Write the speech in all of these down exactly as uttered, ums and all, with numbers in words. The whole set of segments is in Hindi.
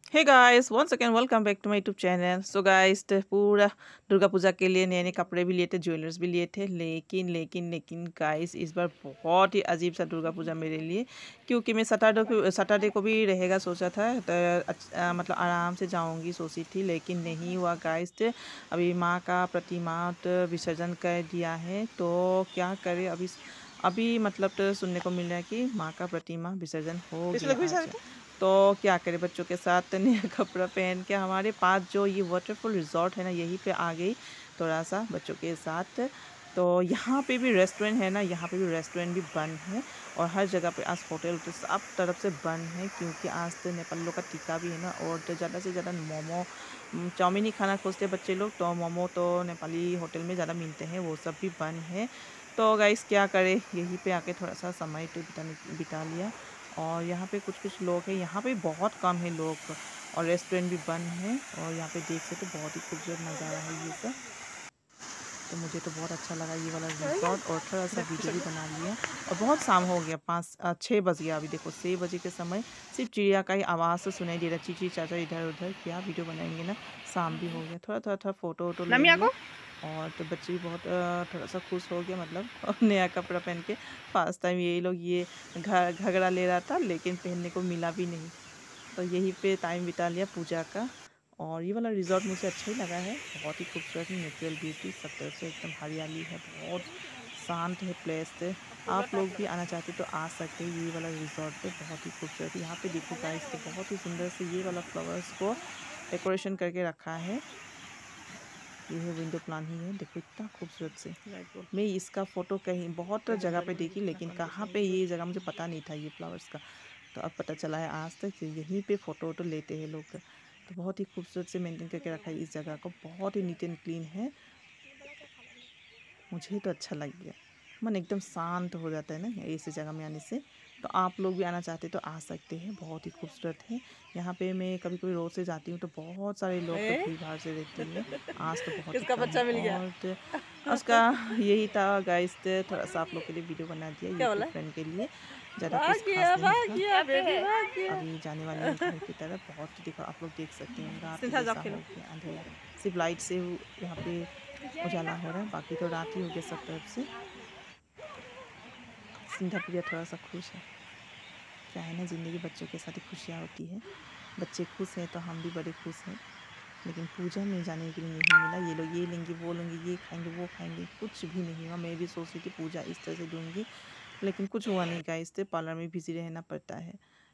Hey guys once again welcome back to my YouTube channel. So guys पूरा दुर्गा पूजा के लिए नए नए कपड़े भी लिए थे, ज्वेलर्स भी लिए थे, लेकिन लेकिन लेकिन गाइस इस बार बहुत ही अजीब सा दुर्गा पूजा मेरे लिए, क्योंकि मैं सैटरडे को सैटरडे को भी रहेगा सोचा था। तो अच्छा, मतलब आराम से जाऊंगी सोची थी, लेकिन नहीं हुआ गाइस। अभी माँ का प्रतिमा तो विसर्जन कर दिया है, तो क्या करे अभी। अभी मतलब तो सुनने को मिल रहा है कि माँ का प्रतिमा विसर्जन हो गया आज। तो क्या करें, बच्चों के साथ नया कपड़ा पहन के हमारे पास जो ये वाटरफॉल रिजॉर्ट है ना, यहीं पे आ गई थोड़ा सा बच्चों के साथ। तो यहाँ पे भी रेस्टोरेंट है ना, यहाँ पे भी रेस्टोरेंट भी बंद है, और हर जगह पे आज होटल तो सब तरफ से बंद है, क्योंकि आज तो नेपाल लोग का टीका भी है ना। और तो ज़्यादा से ज़्यादा मोमो चाउमीन ही खाना खोजते हैं बच्चे लोग, तो मोमो तो नेपाली होटल में ज़्यादा मिलते हैं, वो सब भी बंद है। तो गाइस क्या करें, यहीं पे आके थोड़ा सा समय तो बिताने बिता लिया। और यहाँ पे कुछ कुछ लोग हैं, यहाँ पे बहुत कम है लोग, और रेस्टोरेंट भी बंद है। और यहाँ पे देख सकते तो बहुत ही खूबसूरत नज़ारा है ये सब। तो मुझे तो बहुत अच्छा लगा ये वाला रिजॉर्ट, और थोड़ा सा वीडियो भी बना लिया। और बहुत शाम हो गया, पाँच अ, छः बज गया। अभी देखो छः बजे के समय सिर्फ चिड़िया का ही आवाज़ से सुनाई दे रहा, चीची चाचा इधर उधर, क्या वीडियो बनाएंगे ना। शाम भी हो गया, थोड़ा थोड़ा थोड़ा फ़ोटो वोटो ले लिया। और तो बच्चे भी बहुत अ, थोड़ा सा खुश हो गया, मतलब नया कपड़ा पहन के। फर्स्ट टाइम ये लोग ये घ घगरा ले रहा था, लेकिन पहनने को मिला भी नहीं। तो यहीं पे टाइम बिता लिया पूजा का। और ये वाला रिज़ॉर्ट मुझे अच्छा ही लगा है, बहुत ही खूबसूरत है, नेचुरल ब्यूटी सब तरफ से एकदम हरियाली है, बहुत शांत है प्लेस है। आप लोग भी आना चाहते तो आ सकते हैं ये वाला रिज़ॉर्ट पे, बहुत ही खूबसूरत है। यहाँ पे देखो गाइस, तो बहुत ही सुंदर से ये वाला फ्लावर्स को डेकोरेशन करके रखा है। ये है विंडो प्लान ही है, देखो इतना खूबसूरत से। मैं इसका फ़ोटो कहीं बहुत जगह पे देखी, लेकिन कहाँ पे ये जगह मुझे पता नहीं था ये फ्लावर्स का। तो अब पता चला है आज तक, यहीं पे फ़ोटो वोटो लेते हैं लोग। तो बहुत ही खूबसूरत से मेंटेन करके रखा है इस जगह को, बहुत ही नीट एंड क्लीन है। मुझे तो अच्छा लग गया, मन एकदम शांत हो जाता है ना ऐसी जगह में आने से। तो आप लोग भी आना चाहते तो आ सकते हैं, बहुत ही खूबसूरत है। यहाँ पे मैं कभी कभी रोड से जाती हूँ तो बहुत सारे लोग तो भीड़ भाड़ से रहती है, आज तो बहुत ही किसका कम है। बच्चा मिल गया? और तो उसका यही था गाइस, थोड़ा सा आप लोग के लिए वीडियो बना दिया क्या यूट्यूब बोला? फ्रेंड के लिए, ज़्यादा भाग कुछ खास गया, नहीं भाग था। गया, बेबी भाग गया। अभी जाने वाली हूँ घर की तरफ, बहुत देखो आप लोग देख सकते हैं रात सिंथा जाओ जैसा खेलो। हो गया, अंधेरा सिर्फ लाइट से यहाँ पे उजाला हो रहा है, बाकी तो रात ही हो गया सब तरफ से। सिंधा प्रिया थोड़ा सा खुश है, क्या है ना, ज़िंदगी बच्चों के साथ ही खुशियाँ होती है। बच्चे खुश हैं तो हम भी बड़े खुश हैं। लेकिन पूजा में जाने के लिए नहीं मिला, ये लोग ये लेंगे वो लेंगे, ये खाएंगे वो खाएंगे, कुछ भी नहीं हुआ। मैं भी सोच रही थी पूजा इस तरह से दूंगी, लेकिन कुछ हुआ नहीं गाइस, इससे पार्लर में बिज़ी रहना पड़ता है।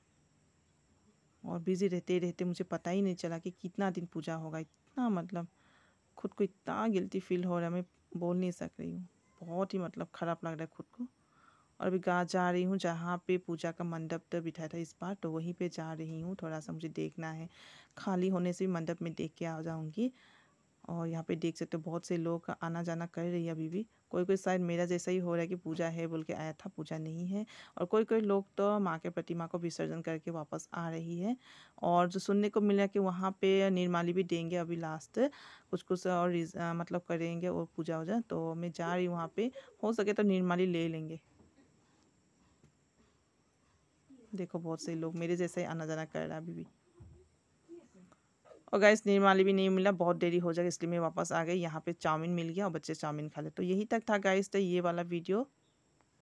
और बिज़ी रहते रहते मुझे पता ही नहीं चला कि कितना दिन पूजा होगा। इतना मतलब खुद को इतना गिल्टी फील हो रहा है, मैं बोल नहीं सक रही हूँ। बहुत ही मतलब ख़राब लग रहा है खुद को। और अभी गा जा रही हूँ जहाँ पे पूजा का मंडप तो बिठाया था इस बार, तो वहीं पे जा रही हूँ, थोड़ा सा मुझे देखना है। खाली होने से भी मंडप में देख के आ जाऊँगी। और यहाँ पे देख सकते हो बहुत से लोग आना जाना कर रही है अभी भी। कोई कोई शायद मेरा जैसा ही हो रहा है कि पूजा है बोल के आया था, पूजा नहीं है। और कोई कोई लोग तो माँ के प्रतिमा को विसर्जन करके वापस आ रही है। और जो सुनने को मिला कि वहाँ पे निर्माली भी देंगे अभी लास्ट, कुछ कुछ और रिज- अ, मतलब करेंगे और पूजा वूजा, तो मैं जा रही हूँ वहाँ पे। हो सके तो निर्माली ले लेंगे। देखो बहुत से लोग मेरे जैसा ही आना जाना कर रहा है अभी भी। और गाइस निर्माली भी नहीं मिला, बहुत देरी हो जाएगा, इसलिए मैं वापस आ गई। यहाँ पे चाउमीन मिल गया और बच्चे चाउमीन खा ले। तो यही तक था गाइस, तो ये वाला वीडियो।